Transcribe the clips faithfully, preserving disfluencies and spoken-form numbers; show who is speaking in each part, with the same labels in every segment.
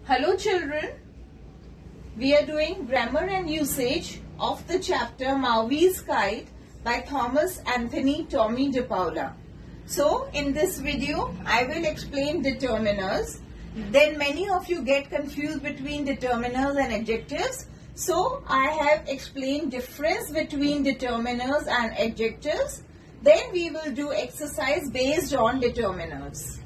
Speaker 1: Hello children, we are doing grammar and usage of the chapter Mauvy's Kite by Thomas Anthony Tommy de Paula. So in this video I will explain determiners. Then many of you get confused between determiners and adjectives. So I have explained difference between determiners and adjectives. Then we will do exercise based on determiners.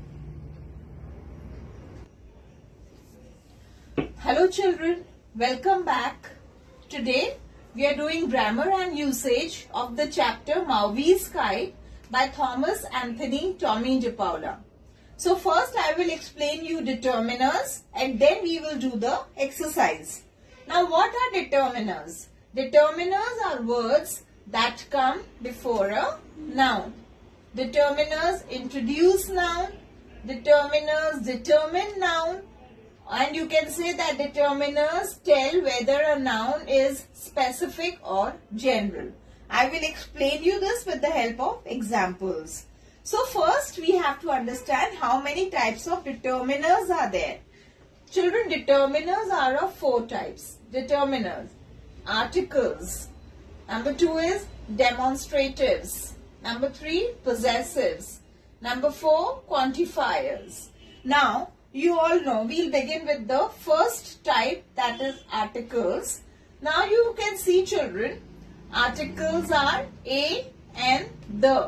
Speaker 1: Hello children, welcome back. Today we are doing grammar and usage of the chapter Mauvy's Kite by Thomas Anthony Tommy de Paula. So first I will explain you determiners and then we will do the exercise. Now what are determiners? Determiners are words that come before a noun. Determiners introduce noun. Determiners determine noun. And you can say that determiners tell whether a noun is specific or general. I will explain you this with the help of examples. So first we have to understand how many types of determiners are there. Children, determiners are of four types. Determiners, articles. Number two is demonstratives. Number three, possessives. Number four, quantifiers. Now, you all know, we'll begin with the first type, that is articles. Now you can see children, articles are a and the.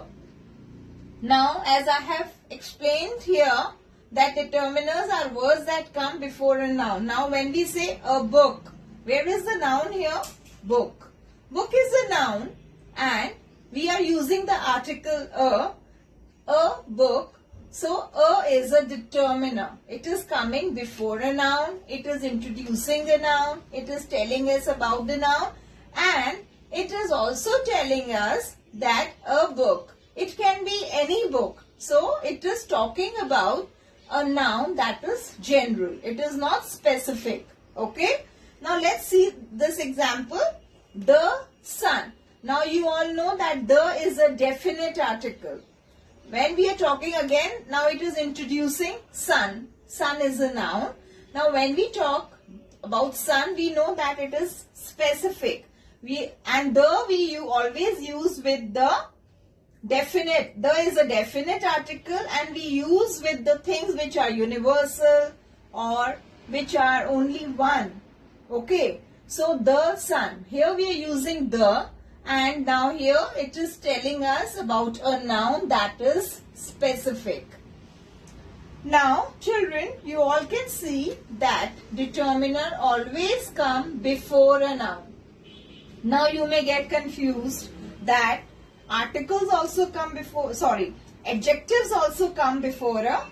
Speaker 1: Now as I have explained here that determiners are words that come before a noun. Now when we say a book, where is the noun here? Book. Book is a noun and we are using the article a, a book. So, a is a determiner. It is coming before a noun. It is introducing a noun. It is telling us about the noun. And it is also telling us that a book. It can be any book. So, it is talking about a noun that is general. It is not specific. Okay. Now, let's see this example. The sun. Now, you all know that the is a definite article. When we are talking again, now it is introducing sun. Sun is a noun. Now when we talk about sun, we know that it is specific. We and the we you always use with the definite. The is a definite article and we use with the things which are universal or which are only one. Okay. So the sun. Here we are using the. And now here it is telling us about a noun that is specific. Now children, you all can see that determiner always come before a noun. Now you may get confused that articles also come before, sorry, adjectives also come before a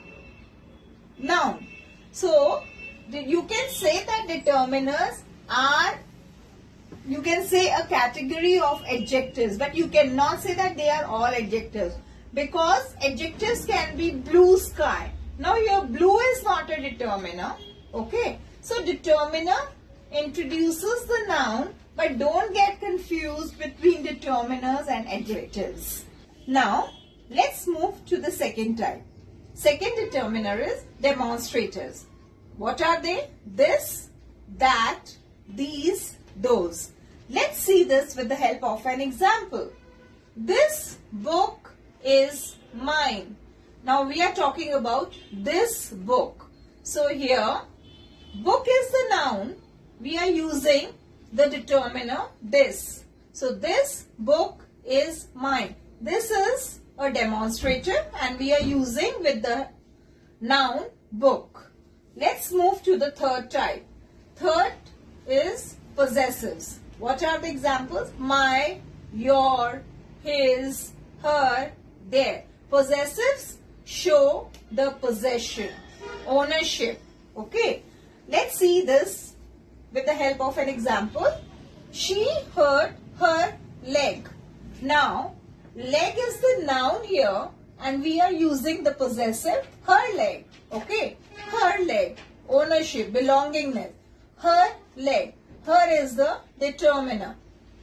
Speaker 1: noun. So you can say that determiners are, you can say a category of adjectives, but you cannot say that they are all adjectives because adjectives can be blue sky. Now your blue is not a determiner. Okay. So determiner introduces the noun, but don't get confused between determiners and adjectives. Now let's move to the second type. Second determiner is demonstrators. What are they? This, that, these, those. Let's see this with the help of an example. This book is mine. Now we are talking about this book. So here, book is the noun. We are using the determiner this. So this book is mine. This is a demonstrator and we are using with the noun book. Let's move to the third type. Third is possessives. What are the examples? My, your, his, her, their. Possessives show the possession, ownership. Okay. Let's see this with the help of an example. She hurt her leg. Now, leg is the noun here and we are using the possessive her leg. Okay. Her leg, ownership, belongingness. Her leg. Her is the determiner.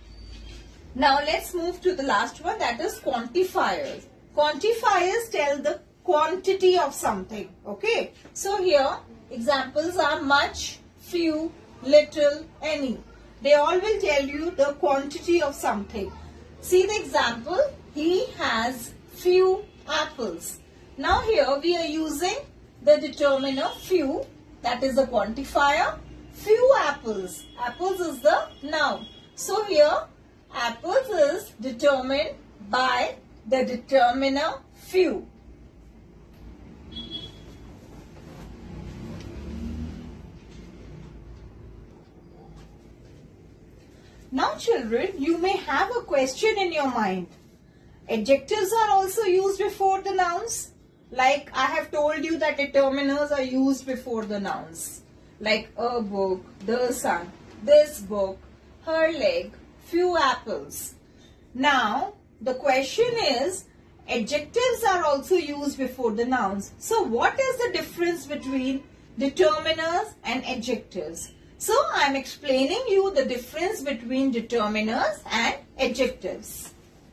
Speaker 1: Now let's move to the last one, that is quantifiers. Quantifiers tell the quantity of something. Okay. So here Examples are much, few, little, any. They all will tell you the quantity of something. See the example. He has few apples. Now here we are using the determiner few, that is the quantifier. Few apples. Apples is the noun. So here apples is determined by the determiner few. Now children, you may have a question in your mind. Adjectives are also used before the nouns. Like I have told you that determiners are used before the nouns. Like a book, the sun, this book, her leg, few apples. Now the question is, adjectives are also used before the nouns. So what is the difference between determiners and adjectives? So I am explaining you the difference between determiners and adjectives.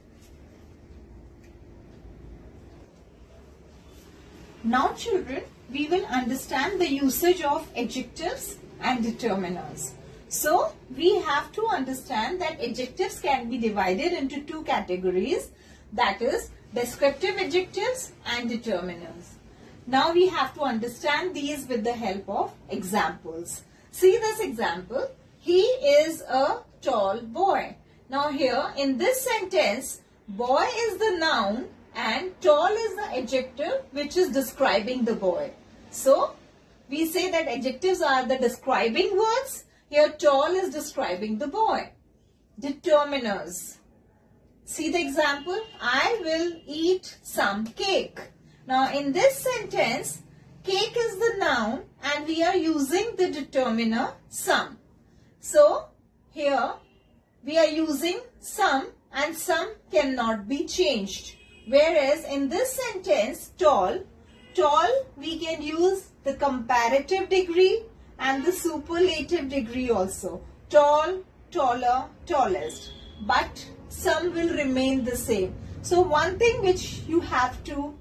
Speaker 1: Now children, we will understand the usage of adjectives and determiners. So we have to understand that adjectives can be divided into two categories, that is descriptive adjectives and determiners. Now we have to understand these with the help of examples. See this example. He is a tall boy. Now here in this sentence, boy is the noun and tall is the adjective which is describing the boy. So we say that adjectives are the describing words. Here tall is describing the boy. Determiners. See the example. I will eat some cake. Now in this sentence, cake is the noun and we are using the determiner some. So here we are using some and some cannot be changed. Whereas in this sentence tall, tall we can use the comparative degree and the superlative degree also. Tall, taller, tallest. But some will remain the same. So one thing which you have to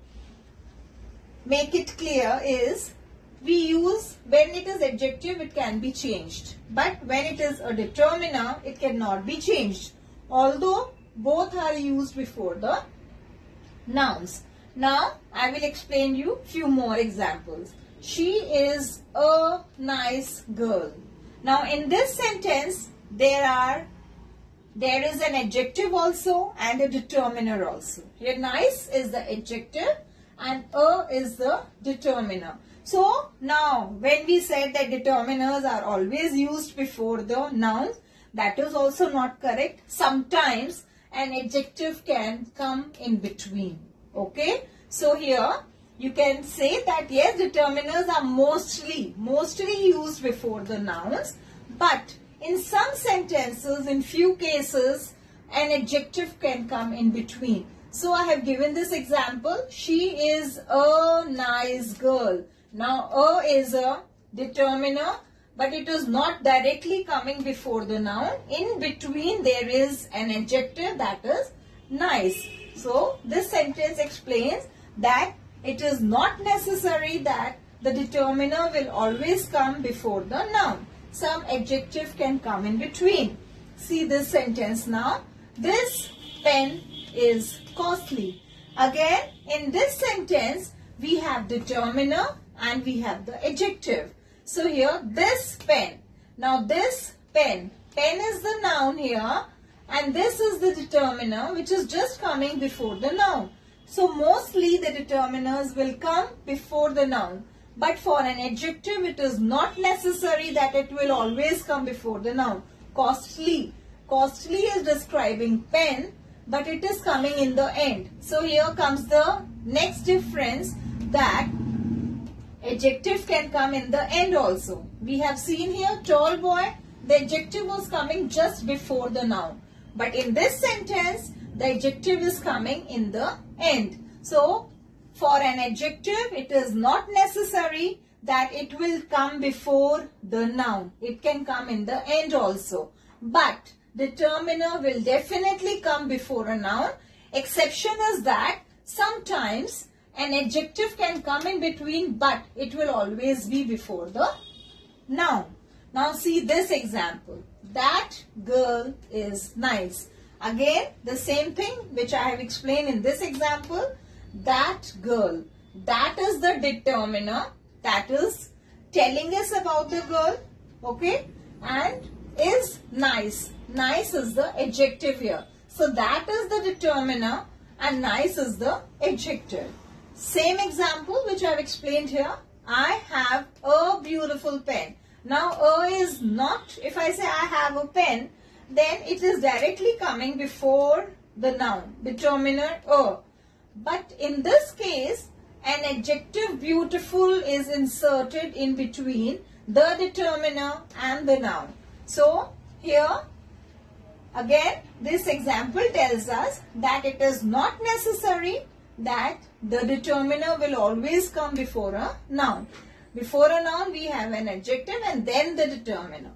Speaker 1: make it clear is, we use when it is adjective it can be changed, but when it is a determiner it cannot be changed, although both are used before the nouns. Now I will explain you few more examples. She is a nice girl. Now in this sentence there are there is an adjective also and a determiner also. Here nice is the adjective and a is the determiner. So now when we said that determiners are always used before the nouns, that is also not correct. Sometimes an adjective can come in between. Okay. So here you can say that yes, determiners are mostly, mostly used before the nouns, but in some sentences, in few cases, an adjective can come in between. So I have given this example. She is a nice girl. Now a is a determiner, but it is not directly coming before the noun. In between there is an adjective, that is nice. So this sentence explains that it is not necessary that the determiner will always come before the noun. Some adjective can come in between. See this sentence now. This pen is costly. Again, in this sentence, we have determiner and we have the adjective. So here, this pen. Now this pen. Pen is the noun here and this is the determiner which is just coming before the noun. So mostly the determiners will come before the noun. But for an adjective, it is not necessary that it will always come before the noun. Costly. Costly is describing pen, but it is coming in the end. So here comes the next difference, that adjective can come in the end also. We have seen here tall boy, the adjective was coming just before the noun. But in this sentence, the adjective is coming in the end. So for an adjective, it is not necessary that it will come before the noun. It can come in the end also. But determiner will definitely come before a noun. Exception is that sometimes an adjective can come in between, but it will always be before the noun. Now see this example. That girl is nice. Again, the same thing which I have explained in this example. That girl. That is the determiner. That is telling us about the girl. Okay. And is nice. Nice is the adjective here. So that is the determiner and nice is the adjective. Same example which I have explained here. I have a beautiful pen. Now a is not, if I say I have a pen, then it is directly coming before the noun, determiner a. But in this case, an adjective beautiful is inserted in between the determiner and the noun. So here again this example tells us that it is not necessary that the determiner will always come before a noun. Before a noun we have an adjective and then the determiner.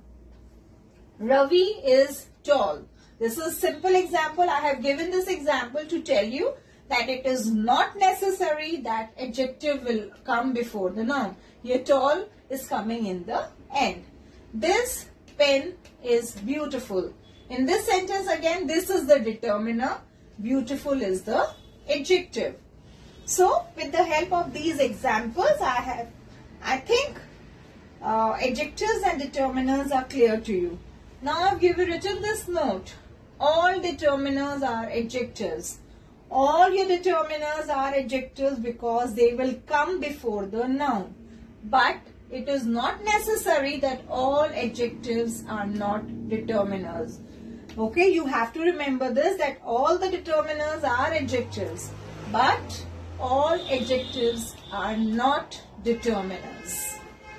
Speaker 1: Ravi is tall. This is a simple example. I have given this example to tell you that it is not necessary that adjective will come before the noun. Here tall is coming in the end. This pen is beautiful. In this sentence again, this is the determiner. Beautiful is the adjective. So with the help of these examples, I have, I think uh, adjectives and determiners are clear to you. Now I have given written this note. All determiners are adjectives. All your determiners are adjectives because they will come before the noun. But it is not necessary that all adjectives are not determiners. Okay, you have to remember this, that all the determiners are adjectives, but all adjectives are not determiners.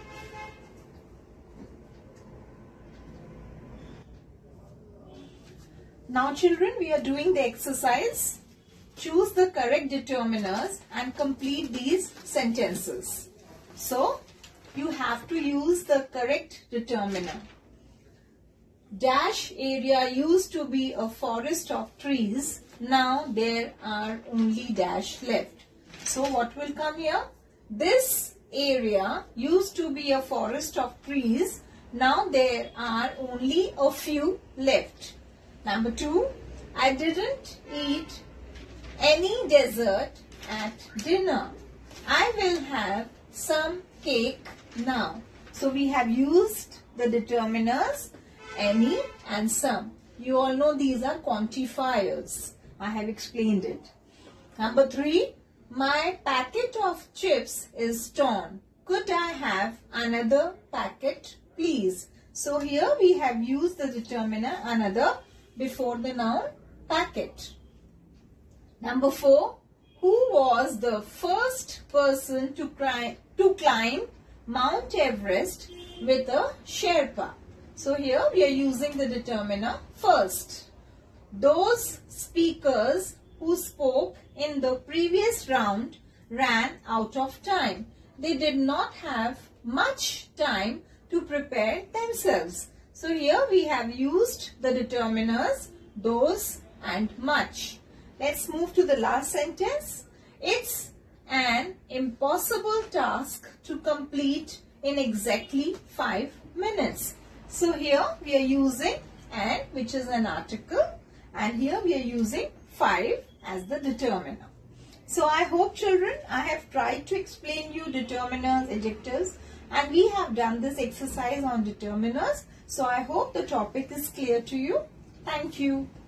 Speaker 1: Now children, we are doing the exercise. Choose the correct determiners and complete these sentences. So, you have to use the correct determiner. Dash area used to be a forest of trees. Now there are only dash left. So what will come here? This area used to be a forest of trees. Now there are only a few left. Number two, I didn't eat any dessert at dinner. I will have some cake now. So we have used the determiners any and some. You all know these are quantifiers. I have explained it. Number three, my packet of chips is torn. Could I have another packet, please? So here we have used the determiner another before the noun packet. Number four, who was the first person to, cry, to climb Mount Everest with a Sherpa? So here we are using the determiner first. Those speakers who spoke in the previous round ran out of time. They did not have much time to prepare themselves. So here we have used the determiners those and much. Let's move to the last sentence. It's an impossible task to complete in exactly five minutes. So here we are using an, which is an article, and here we are using five as the determiner. So I hope children, I have tried to explain you determiners, adjectives, and we have done this exercise on determiners. So I hope the topic is clear to you. Thank you.